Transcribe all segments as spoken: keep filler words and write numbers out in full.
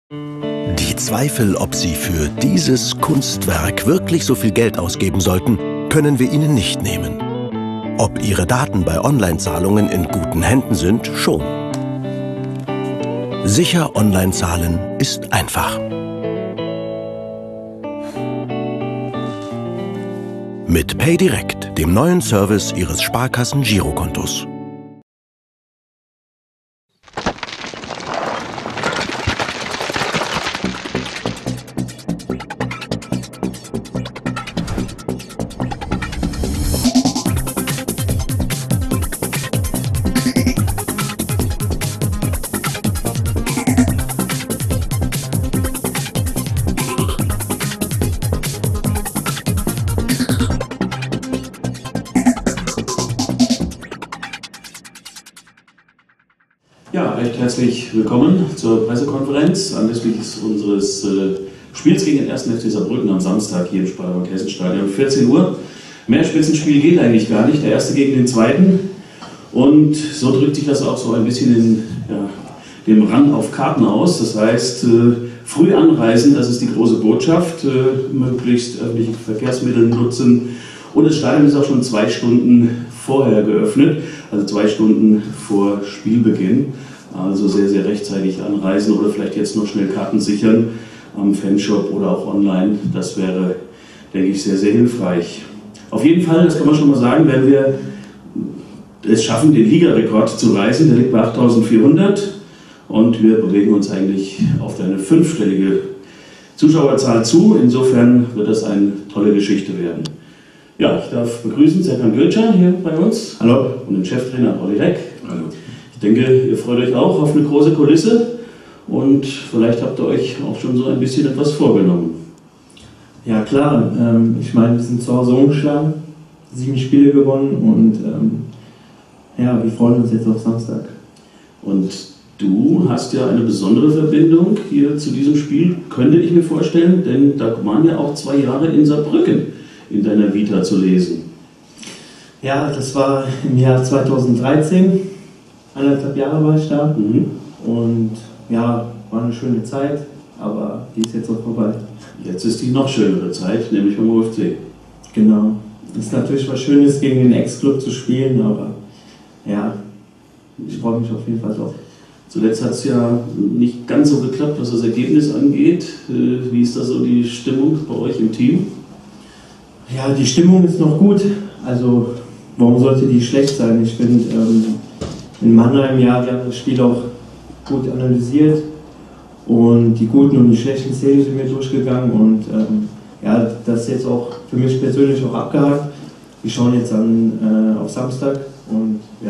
Die Zweifel, ob Sie für dieses Kunstwerk wirklich so viel Geld ausgeben sollten, können wir Ihnen nicht nehmen. Ob Ihre Daten bei Online-Zahlungen in guten Händen sind, schon. Sicher online zahlen ist einfach. Mit PayDirect, dem neuen Service Ihres Sparkassen-Girokontos. Ja, recht herzlich willkommen zur Pressekonferenz anlässlich unseres äh, Spiels gegen den ersten F C Saarbrücken am Samstag hier im Sparta-Bank-Hessen-Stadion um vierzehn Uhr. Mehr Spitzenspiel geht eigentlich gar nicht, der erste gegen den zweiten. Und so drückt sich das auch so ein bisschen in ja, dem Rang auf Karten aus. Das heißt, äh, früh anreisen, das ist die große Botschaft, äh, möglichst öffentliche Verkehrsmittel nutzen. Und das Stadion ist auch schon zwei Stunden vorher geöffnet, also zwei Stunden vor Spielbeginn. Also sehr, sehr rechtzeitig anreisen oder vielleicht jetzt noch schnell Karten sichern am Fanshop oder auch online. Das wäre, denke ich, sehr, sehr hilfreich. Auf jeden Fall, das kann man schon mal sagen, wenn wir es schaffen, den Ligarekord zu reißen, der liegt bei achttausendvierhundert und wir bewegen uns eigentlich auf eine fünfstellige Zuschauerzahl zu. Insofern wird das eine tolle Geschichte werden. Ja, ich darf begrüßen Serkan Gökçer hier bei uns. Hallo. Und den Cheftrainer Olli Reck. Hallo. Ich denke, ihr freut euch auch auf eine große Kulisse und vielleicht habt ihr euch auch schon so ein bisschen etwas vorgenommen. Ja klar, ähm, ich meine, wir sind zu Hause umgeschlagen, sieben Spiele gewonnen und ähm, ja, wir freuen uns jetzt auf Samstag. Und du hast ja eine besondere Verbindung hier zu diesem Spiel, könnte ich mir vorstellen, denn da waren ja auch zwei Jahre in Saarbrücken in deiner Vita zu lesen. Ja, das war im Jahr zweitausenddreizehn, eineinhalb Jahre war ich da mhm. und ja, war eine schöne Zeit, aber die ist jetzt auch vorbei. Jetzt ist die noch schönere Zeit, nämlich beim O F C. Genau, ist natürlich was Schönes, gegen den Ex-Club zu spielen, aber ja, ich freue mich auf jeden Fall drauf. Zuletzt hat es ja nicht ganz so geklappt, was das Ergebnis angeht. Wie ist da so die Stimmung bei euch im Team? Ja, die Stimmung ist noch gut. Also, warum sollte die schlecht sein? Ich finde, ähm, in Mannheim, ja, wir haben das Spiel auch gut analysiert und die guten und die schlechten Szenen sind mir durchgegangen und ähm, ja, das ist jetzt auch für mich persönlich auch abgehakt. Wir schauen jetzt an, äh, auf Samstag und ja.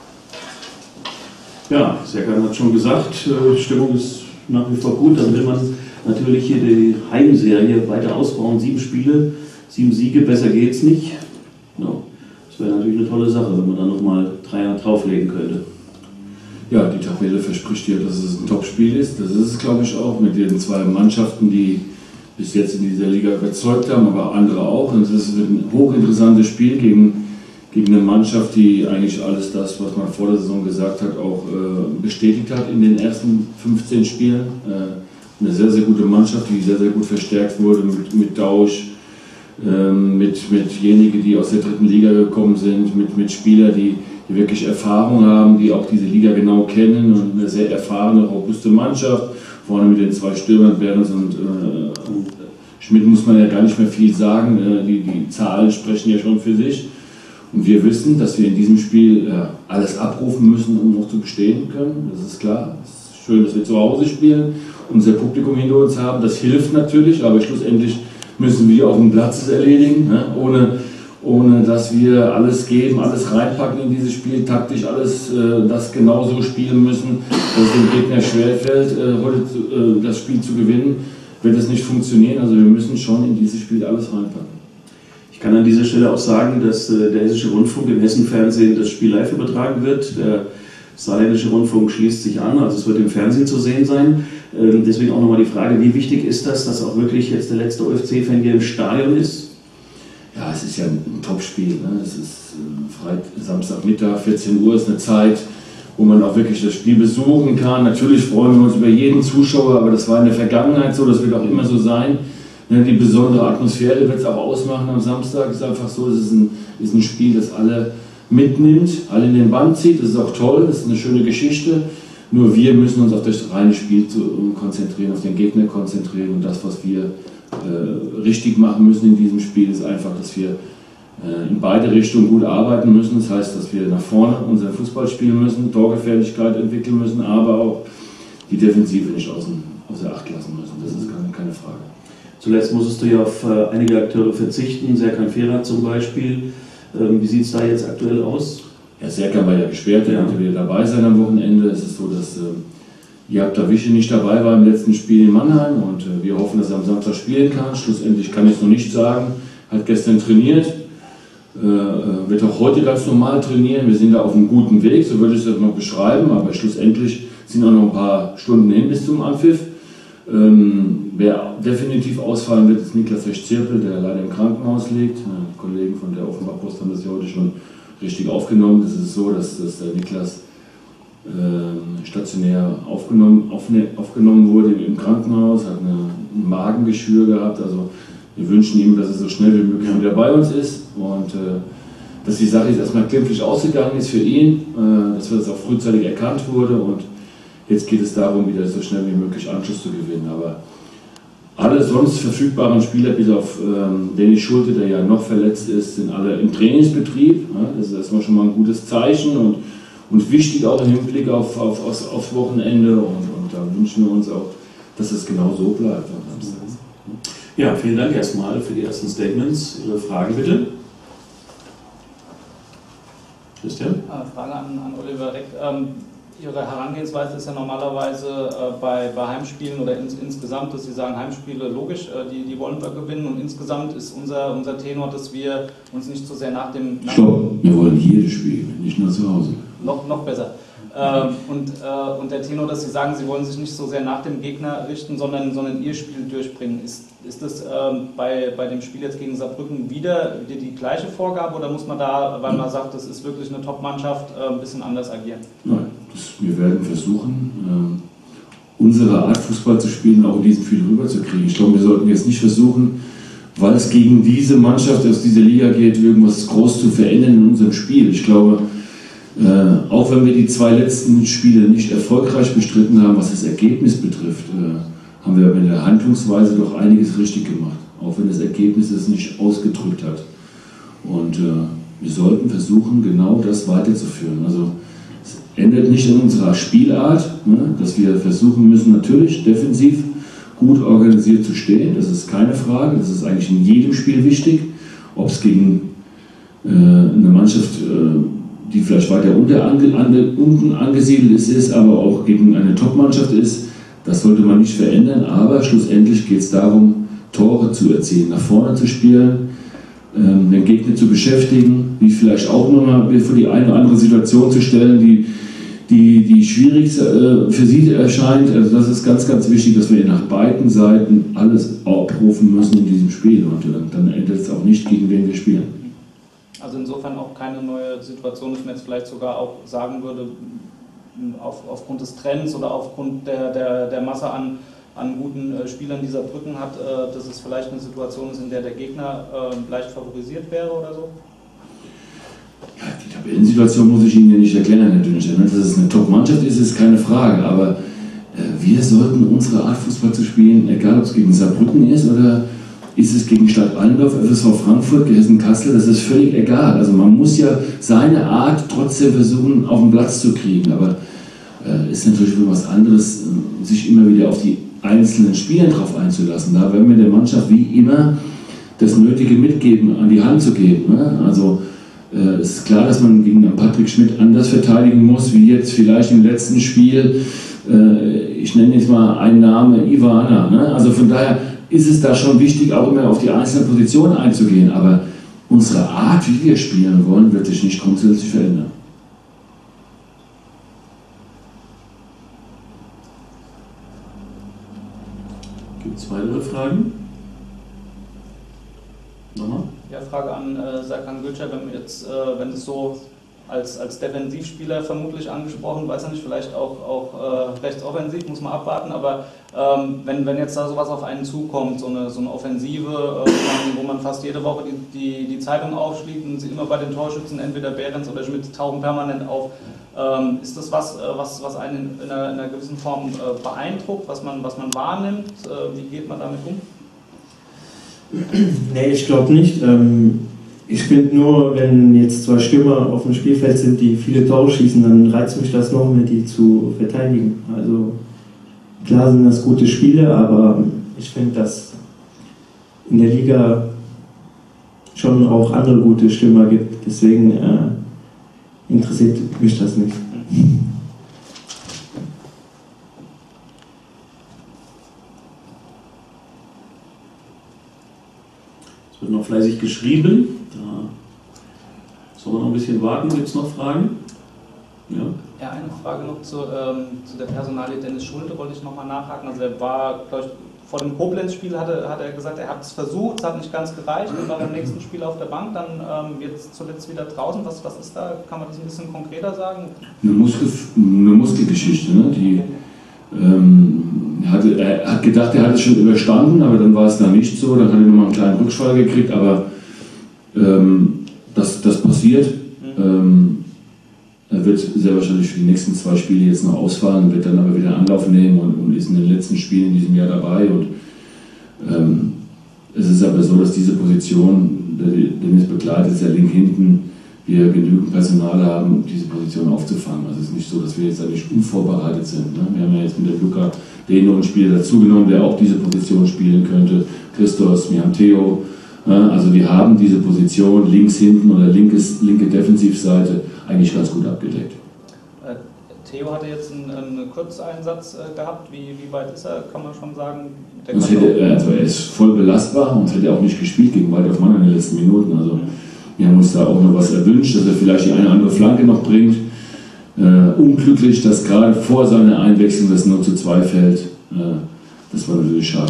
Ja, Serkan hat schon gesagt, äh, Stimmung ist nach wie vor gut. Dann will man natürlich hier die Heimserie weiter ausbauen, sieben Spiele. Sieben Siege, besser geht's nicht. No. Das wäre natürlich eine tolle Sache, wenn man da nochmal drei Jahre drauflegen könnte. Ja, die Tabelle verspricht ja, dass es ein Topspiel ist. Das ist es, glaube ich, auch mit den zwei Mannschaften, die bis jetzt in dieser Liga überzeugt haben, aber andere auch. Und es ist ein hochinteressantes Spiel gegen, gegen eine Mannschaft, die eigentlich alles das, was man vor der Saison gesagt hat, auch äh, bestätigt hat in den ersten fünfzehn Spielen. Äh, eine sehr, sehr gute Mannschaft, die sehr, sehr gut verstärkt wurde mit, mit Dausch. Mit, mit jenigen, die aus der dritten Liga gekommen sind, mit, mit Spielern, die, die wirklich Erfahrung haben, die auch diese Liga genau kennen und eine sehr erfahrene, robuste Mannschaft. Vorne mit den zwei Stürmern, Behrens und, äh, und Schmidt muss man ja gar nicht mehr viel sagen, äh, die, die Zahlen sprechen ja schon für sich. Und wir wissen, dass wir in diesem Spiel äh, alles abrufen müssen, um noch zu bestehen können, das ist klar. Es ist schön, dass wir zu Hause spielen, unser Publikum hinter uns haben, das hilft natürlich, aber schlussendlich müssen wir auf dem Platz es erledigen, ne? ohne, ohne dass wir alles geben, alles reinpacken in dieses Spiel, taktisch alles äh, das genauso spielen müssen, dass es dem Gegner schwerfällt, äh, heute äh, das Spiel zu gewinnen, wird es nicht funktionieren. Also wir müssen schon in dieses Spiel alles reinpacken. Ich kann an dieser Stelle auch sagen, dass äh, der Hessische Rundfunk im Hessen-Fernsehen das Spiel live übertragen wird. Der Saarländische Rundfunk schließt sich an, also es wird im Fernsehen zu sehen sein. Deswegen auch nochmal die Frage, wie wichtig ist das, dass auch wirklich jetzt der letzte O F C-Fan hier im Stadion ist? Ja, es ist ja ein Topspiel. Ne? Es ist äh, Freit- Samstagmittag, vierzehn Uhr ist eine Zeit, wo man auch wirklich das Spiel besuchen kann. Natürlich freuen wir uns über jeden Zuschauer, aber das war in der Vergangenheit so, das wird auch immer so sein. Die besondere Atmosphäre wird es auch ausmachen am Samstag. Es ist einfach so, es ist ein, ist ein Spiel, das alle mitnimmt, alle in den Bann zieht. Das ist auch toll, das ist eine schöne Geschichte. Nur wir müssen uns auf das reine Spiel zu konzentrieren, auf den Gegner konzentrieren. Und das, was wir äh, richtig machen müssen in diesem Spiel, ist einfach, dass wir äh, in beide Richtungen gut arbeiten müssen. Das heißt, dass wir nach vorne unseren Fußball spielen müssen, Torgefährlichkeit entwickeln müssen, aber auch die Defensive nicht außen, außer Acht lassen müssen. Das ist keine, keine Frage. Zuletzt musstest du ja auf äh, einige Akteure verzichten, Serkan Ferhat zum Beispiel. Ähm, wie sieht es da jetzt aktuell aus? Ja, Serkan war ja gesperrt, der konnte wieder dabei sein am Wochenende. Es ist so, dass äh, Jabdawische nicht dabei war im letzten Spiel in Mannheim und äh, wir hoffen, dass er am Samstag spielen kann. Schlussendlich kann ich es noch nicht sagen. Hat gestern trainiert, äh, wird auch heute ganz normal trainieren. Wir sind da auf einem guten Weg, so würde ich es noch beschreiben, aber schlussendlich sind auch noch ein paar Stunden hin bis zum Anpfiff. Ähm, wer definitiv ausfallen wird, ist Niklas Fecht-Zirpel, der leider im Krankenhaus liegt. Die Kollegen von der Offenbach-Post haben das ja heute schon richtig aufgenommen. Es ist so, dass, dass der Niklas äh, stationär aufgenommen, aufne, aufgenommen wurde im Krankenhaus, hat eine, ein Magengeschwür gehabt. Also wir wünschen ihm, dass er so schnell wie möglich wieder bei uns ist und äh, dass die Sache jetzt erstmal glimpflich ausgegangen ist für ihn, äh, dass das auch frühzeitig erkannt wurde und jetzt geht es darum, wieder so schnell wie möglich Anschluss zu gewinnen. Aber alle sonst verfügbaren Spieler, bis auf ähm, Dennis Schulte, der ja noch verletzt ist, sind alle im Trainingsbetrieb. Ja, das ist erstmal schon mal ein gutes Zeichen und, und wichtig auch im Hinblick auf, auf, aufs, aufs Wochenende. Und, und da wünschen wir uns auch, dass es genau so bleibt. Ja, vielen Dank erstmal für die ersten Statements. Ihre Fragen bitte. Christian? Frage an, an Oliver Reck. Ähm, Ihre Herangehensweise ist ja normalerweise äh, bei, bei Heimspielen oder ins, insgesamt, dass Sie sagen, Heimspiele logisch, äh, die, die wollen wir gewinnen und insgesamt ist unser, unser Tenor, dass wir uns nicht so sehr nach dem... Nach Stopp, wir wollen jedes Spiel, nicht nur zu Hause. Noch, noch besser. Ähm, und, äh, und der Tenor, dass Sie sagen, Sie wollen sich nicht so sehr nach dem Gegner richten, sondern, sondern Ihr Spiel durchbringen. Ist, ist das ähm, bei, bei dem Spiel jetzt gegen Saarbrücken wieder, wieder die gleiche Vorgabe oder muss man da, weil man sagt, das ist wirklich eine Top-Mannschaft, äh, ein bisschen anders agieren? Nein, das, wir werden versuchen, äh, unsere Art Fußball zu spielen, auch in diesem Spiel rüberzukriegen. Ich glaube, wir sollten jetzt nicht versuchen, weil es gegen diese Mannschaft aus dieser Liga geht, irgendwas groß zu verändern in unserem Spiel. Ich glaube, Äh, auch wenn wir die zwei letzten Spiele nicht erfolgreich bestritten haben, was das Ergebnis betrifft, äh, haben wir in der Handlungsweise doch einiges richtig gemacht, auch wenn das Ergebnis es nicht ausgedrückt hat. Und äh, wir sollten versuchen, genau das weiterzuführen. Also es ändert nicht an unserer Spielart, ne, dass wir versuchen müssen, natürlich defensiv gut organisiert zu stehen, das ist keine Frage, das ist eigentlich in jedem Spiel wichtig, ob es gegen äh, eine Mannschaft äh, die vielleicht weiter unter, ange, an, unten angesiedelt ist, ist, aber auch gegen eine Top-Mannschaft ist, das sollte man nicht verändern, aber schlussendlich geht es darum, Tore zu erzielen, nach vorne zu spielen, ähm, den Gegner zu beschäftigen, wie vielleicht auch nochmal für die eine oder andere Situation zu stellen, die, die, die schwierig äh, für sie erscheint. Also das ist ganz, ganz wichtig, dass wir nach beiden Seiten alles abrufen müssen in diesem Spiel und äh, dann endet es auch nicht, gegen wen wir spielen. Also insofern auch keine neue Situation, dass man jetzt vielleicht sogar auch sagen würde, auf, aufgrund des Trends oder aufgrund der, der, der Masse an, an guten äh, Spielern dieser Brücken hat, äh, dass es vielleicht eine Situation ist, in der der Gegner äh, leicht favorisiert wäre oder so? Ja, die Tabellensituation muss ich Ihnen ja nicht erklären, natürlich. Dass es eine Top-Mannschaft ist, ist keine Frage, aber äh, wir sollten unsere Art Fußball zu spielen, egal ob es gegen Saarbrücken ist oder ist es gegen Stadt Allendorf, F S V Frankfurt, Hessen-Kassel, das ist völlig egal. Also man muss ja seine Art trotzdem versuchen, auf den Platz zu kriegen. Aber es äh, ist natürlich für was anderes, sich immer wieder auf die einzelnen Spieler drauf einzulassen. Da werden wir der Mannschaft wie immer das Nötige mitgeben, an die Hand zu geben. Ne? Also äh, es ist klar, dass man gegen Patrick Schmidt anders verteidigen muss, wie jetzt vielleicht im letzten Spiel. Äh, ich nenne jetzt mal einen Namen, Ivana. Ne? Also von daher ist es da schon wichtig, auch immer auf die einzelnen Positionen einzugehen. Aber unsere Art, wie wir spielen wollen, wird sich nicht grundsätzlich verändern. Gibt es weitere Fragen? Nochmal? Ja, Frage an äh, Serkan Gülçer, wenn, jetzt, äh, wenn es so als, als Defensivspieler vermutlich angesprochen, weiß ja nicht, vielleicht auch, auch äh, rechtsoffensiv, muss man abwarten, aber ähm, wenn, wenn jetzt da sowas auf einen zukommt, so eine, so eine Offensive, äh, wo, man, wo man fast jede Woche die, die, die Zeitung aufschlägt und sieht immer bei den Torschützen, entweder Behrens oder Schmidt tauchen permanent auf, ähm, ist das was, äh, was, was einen in einer, in einer gewissen Form äh, beeindruckt, was man, was man wahrnimmt? Äh, wie geht man damit um? Nee, ich glaube nicht. Ähm Ich finde nur, wenn jetzt zwei Stürmer auf dem Spielfeld sind, die viele Tore schießen, dann reizt mich das noch mehr, die zu verteidigen. Also klar sind das gute Spiele, aber ich finde, dass in der Liga schon auch andere gute Stürmer gibt. Deswegen äh, interessiert mich das nicht. Es wird noch fleißig geschrieben. Da sollen wir noch ein bisschen warten. Gibt es noch Fragen? Ja. Ja, eine Frage noch zu, ähm, zu der Personalie Dennis Schulte, wollte ich nochmal nachhaken. Also er war, glaube ich, vor dem Koblenz-Spiel hat er, hat er gesagt, er hat es versucht, es hat nicht ganz gereicht, er war beim nächsten Spiel auf der Bank, dann ähm, jetzt zuletzt wieder draußen. Was, was ist da? Kann man das ein bisschen konkreter sagen? Eine, Muskel, eine Muskelgeschichte, ne? Die, ähm, hatte, er hat gedacht, er hat es schon überstanden, aber dann war es da nicht so, dann hat er nochmal einen kleinen Rückschlag gekriegt, aber ähm, das, das passiert. Mhm. Ähm, er wird sehr wahrscheinlich für die nächsten zwei Spiele jetzt noch ausfallen, wird dann aber wieder Anlauf nehmen und, und ist in den letzten Spielen in diesem Jahr dabei. Und ähm, es ist aber so, dass diese Position, der Dennis begleitet, ist ja link hinten, wir genügend Personal haben, um diese Position aufzufangen. Also es ist nicht so, dass wir jetzt eigentlich unvorbereitet sind. Ne? Wir haben ja jetzt mit der Luca den einen Spieler dazugenommen, der auch diese Position spielen könnte. Christos, wir haben Theo. Ja, also wir haben diese Position links hinten oder linkes, linke Defensivseite eigentlich ganz gut abgedeckt. Äh, Theo hatte jetzt einen, einen Kurzeinsatz äh, gehabt. Wie, wie weit ist er, kann man schon sagen? Der hätte, also er ist voll belastbar und hätte auch nicht gespielt gegen Waldorf Mannheim in den letzten Minuten. Also wir haben uns da auch noch was erwünscht, dass er vielleicht die eine oder andere Flanke noch bringt. Äh, unglücklich, dass gerade vor seiner Einwechslung das null zu zwei fällt. Äh, das war natürlich schade.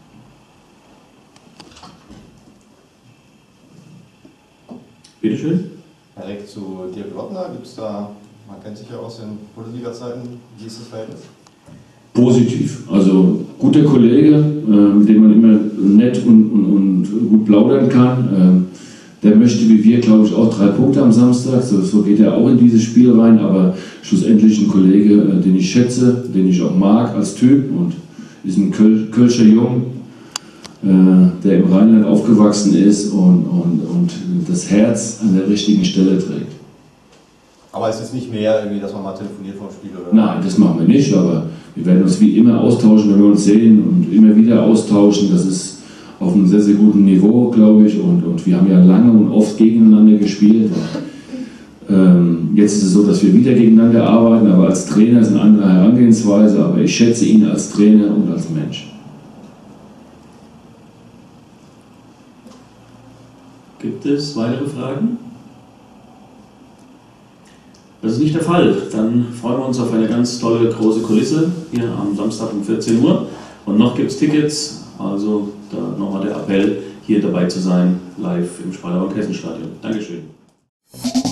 Bitte schön. Direkt zu Dirk Lottner, gibt es da, man kennt sich ja aus den Bundesliga-Zeiten, wie ist das Verhältnis? Positiv, also guter Kollege, äh, mit dem man immer nett und, und, und gut plaudern kann. Äh, der möchte wie wir, glaube ich, auch drei Punkte am Samstag, so, so geht er auch in dieses Spiel rein, aber schlussendlich ein Kollege, äh, den ich schätze, den ich auch mag als Typ und ist ein Köl Kölscher Jung, der im Rheinland aufgewachsen ist und, und, und das Herz an der richtigen Stelle trägt. Aber es ist nicht mehr, irgendwie, dass man mal telefoniert vom Spiel, oder? Nein, das machen wir nicht, aber wir werden uns wie immer austauschen, wenn wir uns sehen und immer wieder austauschen. Das ist auf einem sehr, sehr guten Niveau, glaube ich, und, und wir haben ja lange und oft gegeneinander gespielt. Ähm, jetzt ist es so, dass wir wieder gegeneinander arbeiten, aber als Trainer ist eine andere Herangehensweise, aber ich schätze ihn als Trainer und als Mensch. Gibt es weitere Fragen? Das ist nicht der Fall. Dann freuen wir uns auf eine ganz tolle große Kulisse hier am Samstag um vierzehn Uhr. Und noch gibt es Tickets, also da nochmal der Appell, hier dabei zu sein, live im Speyerer Hessenstadion. Dankeschön.